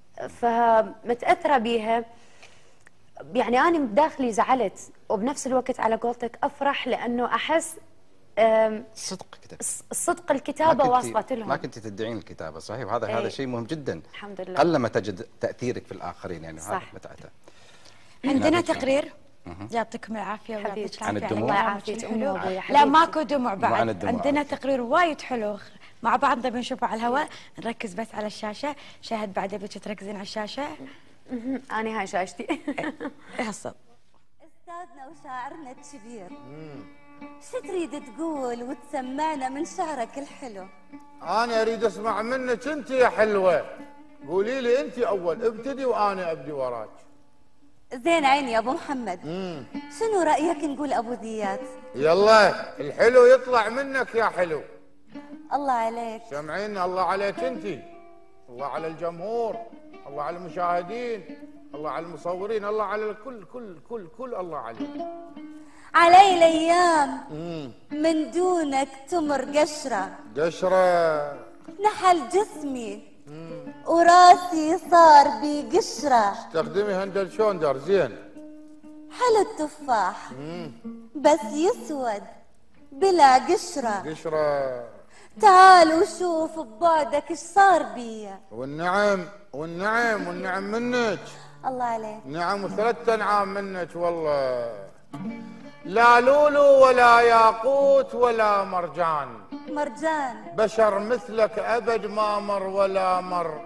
فمتأثرة بيها. يعني أنا بداخلي زعلت، وبنفس الوقت على قولتك أفرح لأنه أحس صدق كتاب. الصدق الكتابه واصلت لهم. ما كنت تدعين الكتابه صحيح، وهذا ايه. هذا شيء مهم جدا. الحمد لله. قلما تجد تاثيرك في الاخرين يعني. هذا متعته. عندنا تقرير يعطيكم العافيه ويعطيك عن العافيه. الدموع. يعافيك لا ماكو دموع بعد. الدموع. عندنا تقرير وايد حلو مع بعض نبي نشوفه على الهواء، نركز بس على الشاشه. شاهد بعد ابيك تركزين على الشاشه. انا هاي شاشتي. احصل. استاذنا وشاعرنا الكبير، شو تريد تقول وتسمعنا من شعرك الحلو؟ أنا أريد أسمع منك أنت يا حلوة، قولي لي أنت أول، ابتدي وأنا أبدي وراك. زين عيني يا أبو محمد. مم. شنو رأيك نقول أبو زياد؟ يلا الحلو يطلع منك يا حلو. الله عليك. سمعين الله عليك أنت، الله على الجمهور، الله على المشاهدين، الله على المصورين، الله على الكل كل كل كل الله عليك. علي الايام من دونك تمر قشره قشره نحل جسمي مم. وراسي صار بي قشره. استخدمي هندل شوندر زين. حلو التفاح مم. بس يسود بلا قشره. قشره. تعال وشوف ببعدك ايش صار بيا. والنعم والنعم والنعم منك. الله عليك. نعم، وثلاث انعام منك والله. لا لولو ولا ياقوت ولا مرجان، مرجان بشر مثلك أبد ما مر ولا مر.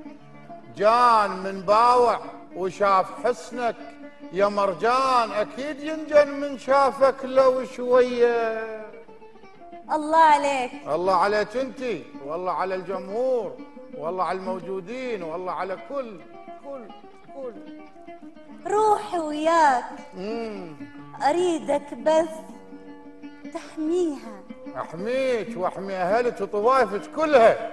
جان من باوع وشاف حسنك يا مرجان، أكيد ينجن من شافك لو شوية. الله عليك. الله عليك انتي، والله على الجمهور، والله على الموجودين، والله على كل كل كل. روحي وياك مم. أريدك بس تحميها. أحميك وأحمي أهلك وطوائفك كلها.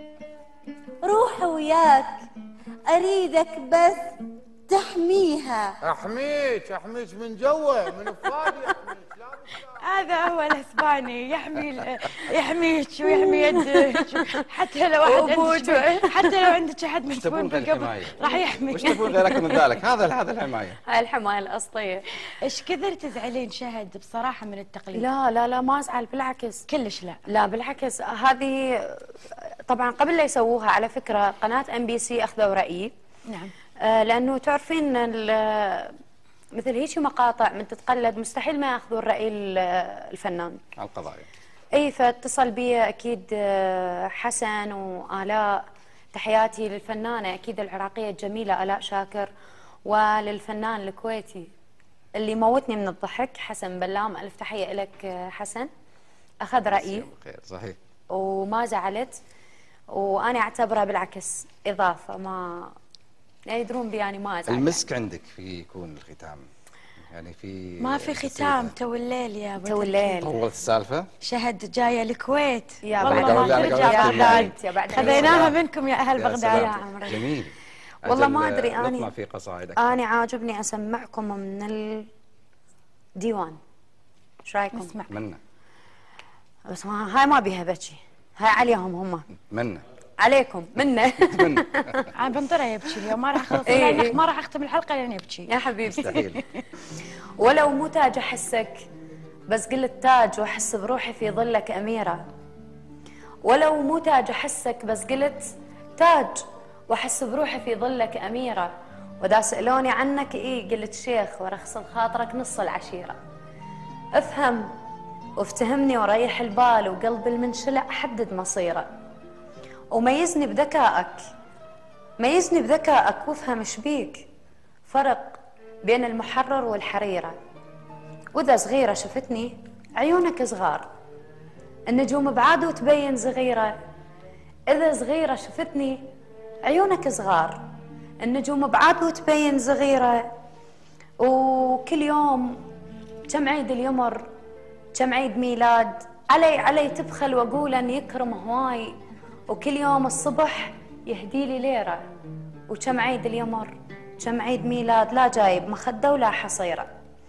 روحي وياك أريدك بس تحميها. أحميك أحميك من جوا، من فادي أحميك. لا هذا هو الاسباني، يحمي ال- يحميك ويحمي يدك، حتى لو احد عندك حتى لو عندك احد وش مدفون تبون غير بالقبر الحماية؟ راح يحمي. وش تبون غير أكثر من ذلك؟ هذا هذا الحماية. هاي الحمايه الاسطيه. ايش كثر تزعلين شهد بصراحه من التقليد؟ لا لا لا ما ازعل، بالعكس. كلش لا. لا بالعكس، هذه طبعا قبل لا يسووها على فكره قناه ام بي سي اخذوا رايي. نعم. آه لانه تعرفين ال- مثل هيك مقاطع من تتقلد مستحيل ما ياخذون راي ال- الفنان. على القضايا. اي، فاتصل بي اكيد آه، حسن والاء. تحياتي للفنانه اكيد العراقيه الجميله الاء شاكر، وللفنان الكويتي اللي موتني من الضحك حسن بلام. الف تحيه لك آه، حسن. اخذ رايي خير صحيح. وما زعلت، وانا اعتبرها بالعكس اضافه، ما يعني يدرون بي يعني ما ازعل. المسك عندك في يكون الختام، يعني في ما في ختام، تو الليل يا ابو تو الليل. طولت السالفه. شهد جاية الكويت يا والله بعد ما قبل- ترجع قبل- يا قبل- بغداد. بعد يا بعد خذيناها منكم يا اهل يا بغداد. سلام. يا عمري. جميل. والله أجل ما أدري، أنا- نطلع في قصائد أكثر. انا عاجبني اسمعكم من الديوان. ايش رايكم؟ اسمع. منا بس ما هاي ما بيها بكي، هاي عليهم هم. منا عليكم منه. منا انا بنطره يبكي اليوم، ما راح اخلص إيه لين- إيه. ما راح اختم الحلقه لين يبكي. يا حبيبي. مستحيل. ولو مو تاج احسك، بس قلت تاج واحس بروحي في ظلك اميره. ولو مو تاج احسك، بس قلت تاج واحس بروحي في ظلك اميره. ودا سالوني عنك ايه قلت شيخ، ورخص خاطرك نص العشيره. افهم وافتهمني وريح البال، وقلبي المنشلع حدد مصيره. وميزني بذكائك، ميزني بذكائك وافهم شبيك. فرق بين المحرر والحريرة. وإذا صغيرة شفتني عيونك صغار، النجوم بعاد وتبين صغيرة. إذا صغيرة شفتني عيونك صغار، النجوم بعاد وتبين صغيرة. وكل يوم كم عيد اليمر، كم عيد ميلاد، علي علي تبخل وأقول أن يكرم هواي. وكل يوم الصبح يهدي لي ليرة. وكم عيد اليمر، كم عيد ميلاد، لا جايب مخدة ولا حصيرة.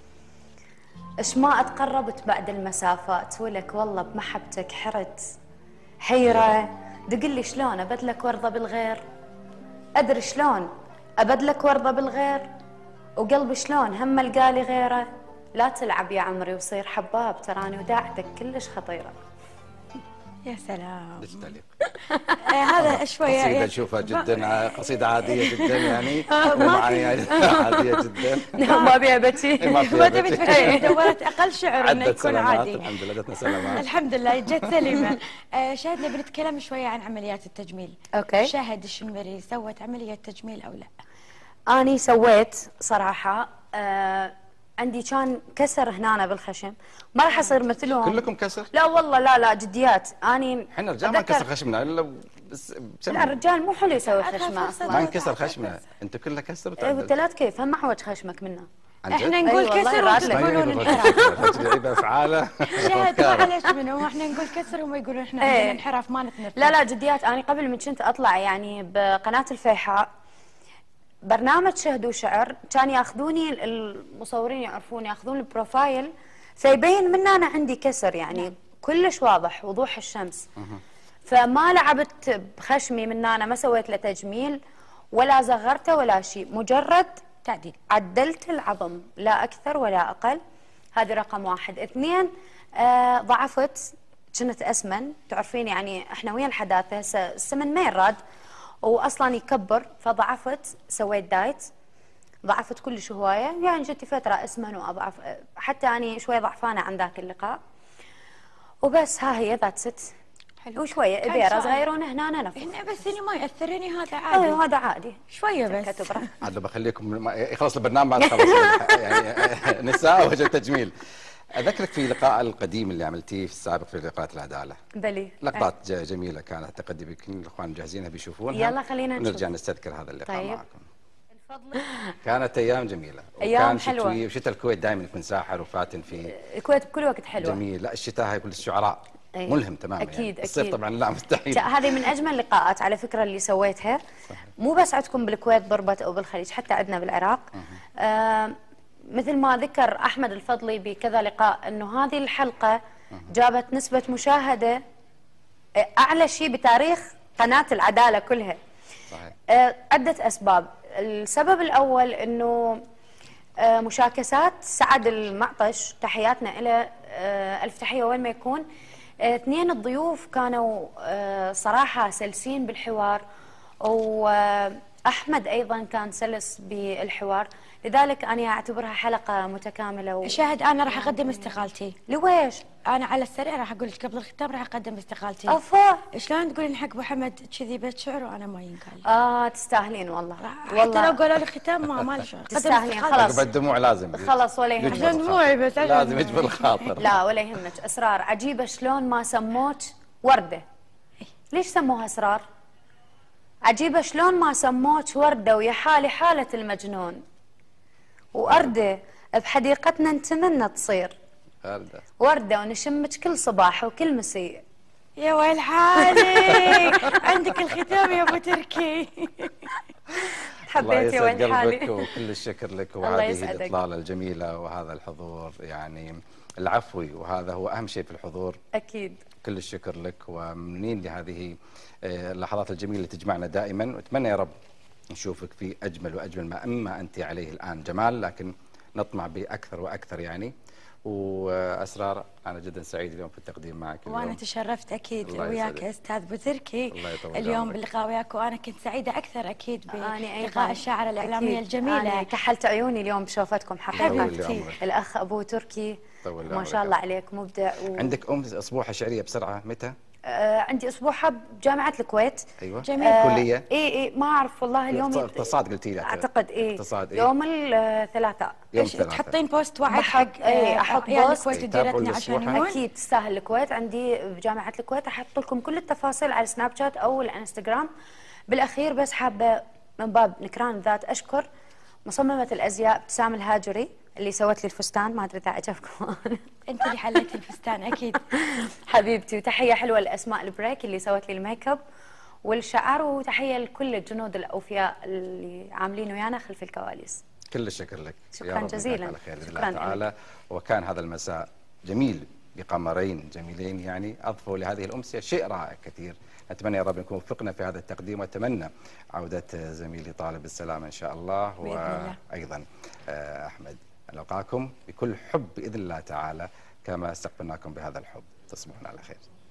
اش ما اتقربت بعد المسافات، ولك والله بمحبتك حرت حيرة. دقلي شلون ابدلك ورضة بالغير، ادري شلون ابدلك ورضة بالغير. وقلبي شلون هم القالي غيره. لا تلعب يا عمري وصير حباب، تراني وداعتك كلش خطيرة. يا سلام. ليش تعليق؟ آه هذا شويه قصيدة يعني- نشوفها جدا ع- قصيدة عادية جدا يعني آه، ما ومعاني عادية جدا. ما بيها بكي. ما فيها ما تبي بكي. تفكر، دورت اقل شعر انه عدت يكون سلامات عادي. الحمد لله، جتنا سلامات. الحمد لله جت سليمه. آه شاهد نبي نتكلم شويه عن عمليات التجميل. أوكي. شاهد الشنمري سوت عمليه تجميل او لا؟ اني سويت صراحة. آه عندي كان كسر هنا بالخشم، ما راح اصير مثلهم. كلكم كسر؟ لا والله لا لا جديات. اني احنا رجال ما أتذكر- نكسر خشمنا الا بس بسم- لا الرجال مو حلو يسوي عطها خشمه فرصة. اصلا. ما نكسر خشمنا، انتم كلها كسر ايه وتعدل. وانت لا تكيف، هم محوج خشمك منه. عن جد؟ احنا نقول أي والله كسر راسلك. وانتم ما تقولون يعيب انحراف. الرجل، الرجل يعيب افعاله شاهد وأفكاره. معلش منو احنا نقول كسر وهم يقولون احنا إيه. عندنا انحراف ما نتنفس. لا لا جديات. انا قبل من كنت اطلع يعني بقناه الفيحاء برنامج شهد وشعر، كان ياخذوني المصورين يعرفون ياخذون البروفايل، فيبين من انا عندي كسر يعني كلش واضح وضوح الشمس. فما لعبت بخشمي من انا، ما سويت له تجميل ولا صغرته ولا شيء، مجرد تعديل. عدلت العظم لا اكثر ولا اقل. هذه رقم واحد. اثنين، آه ضعفت، كنت اسمن. تعرفين يعني احنا ويا الحداثه هسه السمن ما يراد واصلا يكبر، فضعفت سويت دايت. ضعفت كلش هوايه، يعني جتي فتره اسمن واضعف، حتى اني شوي ضعفانه عن ذاك اللقاء. وبس ها هي ذات ست. حلو. وشويه كان ابيره سؤال. صغيره هنا نفخ. هنا بس هني ما ياثرني، هذا اي عادي. هذا عادي شويه بس. كتبره. عاد لو بخليكم ما- يخلص البرنامج بعد خلص يعني نساء وجه تجميل. اذكرك في لقاء القديم اللي عملتيه في السابق في لقاءات العداله، بلي لقطات ج- جميله كانت اعتقد يمكن الاخوان مجهزينها بيشوفونها. يلا خلينا نشوف. نرجع نستذكر هذا اللقاء طيب. معكم. كانت ايام جميله، أيام وكان حلوة. شتوي، وشتاء الكويت دائما يكون ساحر وفاتن في الكويت بكل وقت حلوه. جميل. لا الشتاء هاي كل الشعراء أي. ملهم تماما. أكيد، يعني. أكيد. الصيف طبعا لا مستحيل. جا- هذه من اجمل اللقاءات على فكره اللي سويتها. صحيح. مو بس عندكم بالكويت بربط او بالخليج، حتى عندنا بالعراق. آه مثل ما ذكر احمد الفضلي بكذا لقاء انه هذه الحلقه جابت نسبه مشاهده اعلى شيء بتاريخ قناه العداله كلها. صحيح. آه عده اسباب. السبب الاول انه آه مشاكسات سعد المعطش، تحياتنا له، آه الف تحيه وين ما يكون. آه، اثنين الضيوف كانوا آه صراحه سلسين بالحوار، واحمد ايضا كان سلس بالحوار، لذلك انا اعتبرها حلقه متكامله. و... شاهد انا راح اقدم استقالتي. لويش؟ انا على السريع راح اقول لك قبل الختام راح اقدم استقالتي. افا شلون تقولين حق ابو حمد كذي بيت شعر وانا ما ينقال؟ اه تستاهلين والله. حتى لو قالوا لي ختام ما ما لي شغل. قدم تستاهلين، استقالتي. خلاص. عقب الدموع لازم خلاص ولا يهمك. عشان دموعي بس عشان لازم دموعي. يجبر الخاطر. لا ولا يهمك. اسرار عجيبه شلون ما سموك ورده. ليش سموها اسرار؟ عجيبه شلون ما سموك ورده، ويا حالي حاله المجنون. وارده بحديقتنا نتمنى تصير هذا. ورده ونشمك كل صباح وكل مسيء. يا ويل حالي. عندك الختام يا ابو تركي. الله حبيت يا يسعد وين قلبك حالي. وكل الشكر لك، الله وهذه يسعدك. الإطلالة الجميلة وهذا الحضور يعني العفوي، وهذا هو أهم شيء في الحضور. اكيد. كل الشكر لك، ومنين لهذه آه، اللحظات الجميلة اللي تجمعنا دائما، وأتمنى يا رب نشوفك في أجمل وأجمل ما أما أنت عليه الآن جمال، لكن نطمع بأكثر وأكثر يعني. وأسرار أنا جدا سعيد اليوم في التقديم معك اليوم. وانا تشرفت اكيد الله وياك يسعدك. استاذ ابو تركي الله يطول اليوم عمرك. باللقاء وياك، وانا كنت سعيده اكثر اكيد أنا أيضاً. بلقاء الشاعره الاعلاميه أكيد. الجميله. أنا كحلت عيوني اليوم بشوفتكم طول حقيقه. لي عمرك. الاخ ابو تركي طول لي ما عمرك. شاء الله عليك مبدع. و... عندك أم أسبوعة شعرية بسرعة متى؟ آه عندي اسبوعها بجامعه الكويت. أيوة. جميل. آه كلية؟ اي اي ما اعرف والله اليوم. اقتصاد قلتي لي اعتقد اي اقتصاد إيه؟ يوم الثلاثاء. يوم ايش الثلاثاء. تحطين بوست وعد بحط- حق إيه، أحط يعني بوست. الكويت يتابعوا وديرتنا عشان الأسبوع. يمون. اكيد تستاهل الكويت. عندي بجامعه الكويت احط لكم كل التفاصيل على سناب شات او الانستغرام. بالاخير بس حابه من باب نكران الذات اشكر مصممه الازياء ابتسام الهاجري اللي سوت لي الفستان، ما ادري اذا عجبكم. انت اللي حليتي الفستان اكيد. حبيبتي. وتحيه حلوه لاسماء البريك اللي سوت لي الميك اب والشعر، وتحيه لكل الجنود الاوفياء اللي عاملين ويانا خلف الكواليس. كل الشكر لك. شكراً يا رب جزيلاً. نلقاك على خير بإذن شكراً الله تعالى. وكان هذا المساء جميل بقمرين جميلين يعني أضفوا لهذه الأمسية شيء رائع كثير. نتمنى يا رب نكون وفقنا في هذا التقديم، وأتمنى عودة زميلي طالب بالسلامة إن شاء الله. بإذن الله. وأيضا آه، أحمد نلقاكم بكل حب بإذن الله تعالى كما استقبلناكم بهذا الحب. تصبحون على خير.